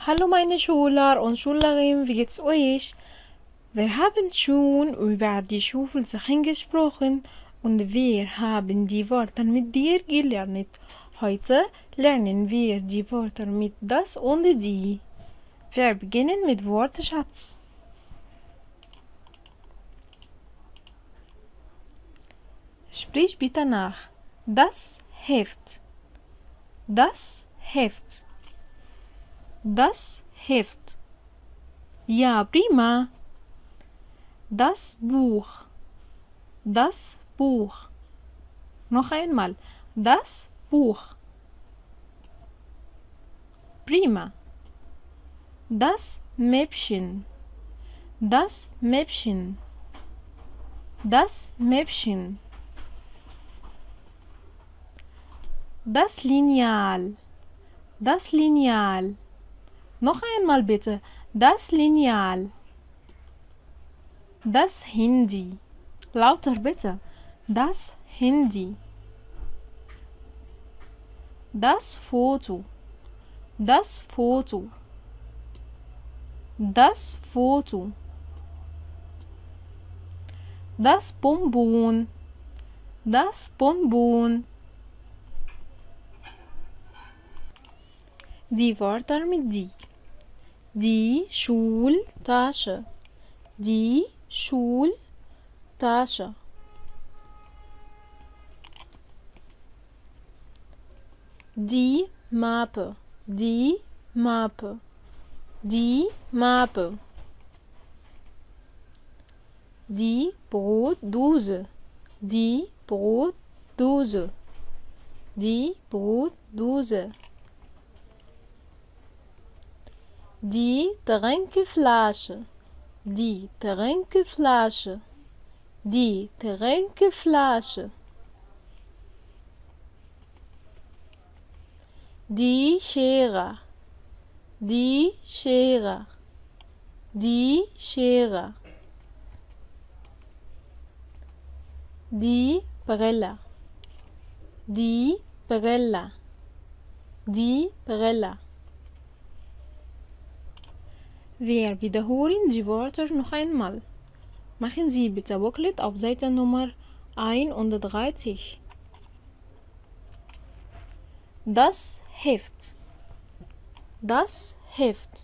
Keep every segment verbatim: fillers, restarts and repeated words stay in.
Hallo meine Schüler und Schülerinnen, wie geht's euch? Wir haben schon über die Schulsachen gesprochen und wir haben die Wörter mit dir gelernt. Heute lernen wir die Wörter mit das und die. Wir beginnen mit Wortschatz. Sprich bitte nach. Das Heft. Das Heft. Das Heft. Ja, prima. Das Buch. Das Buch. Noch einmal. Das Buch. Prima. Das Mäppchen. Das Mäppchen. Das Mäppchen. Das Lineal. Das Lineal. Noch einmal bitte. Das Lineal. Das Handy. Lauter bitte. Das Handy. Das Foto. Das Foto. Das Foto. Das Bonbon. Das Bonbon. Die Wörter mit die. Die Schultasche. Die Schultasche. Die Mappe. Die Mappe. Die Mappe. Die Brotdose. Die Brotdose. Die Brotdose. Die Trinkflasche. Die Trinkflasche. Die Trinkflasche. Die Schere. Die Schere. Die Schere. Die Brille. Die Brille. Die Brille. Wir wiederholen die Wörter noch einmal. Machen Sie bitte Booklet auf Seite Nummer einunddreißig. Das Heft. Das Heft.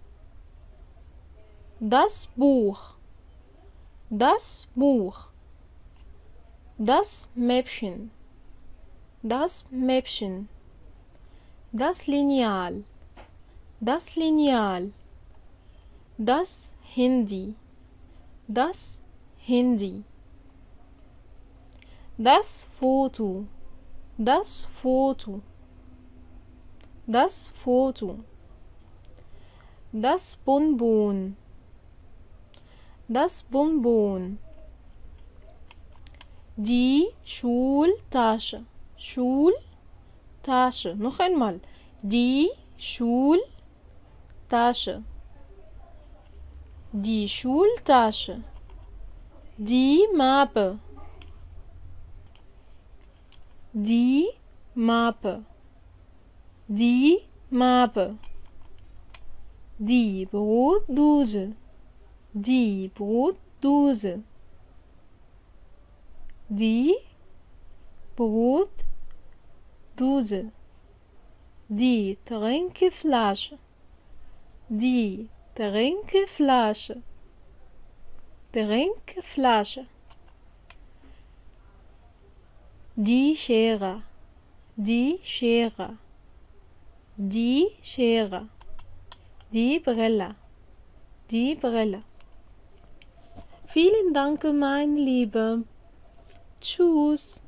Das Buch. Das Buch. Das Mäppchen. Das Mäppchen. Das Lineal. Das Lineal. Das Handy. Das Handy. Das Foto. Das Foto. Das Foto. Das Bonbon. Das Bonbon. Die Schultasche. Schultasche. Noch einmal. Die Schultasche. Die Schultasche. Die Mappe. Die Mappe. Die Mappe. Die Brotdose. Die Brotdose. Die Brotdose. Die Trinkflasche. Die Trinkflasche. Trinkflasche. Die Schere. Die Schere. Die Schere. Die Brille. Die Brille. Vielen Dank, mein Lieber. Tschüss.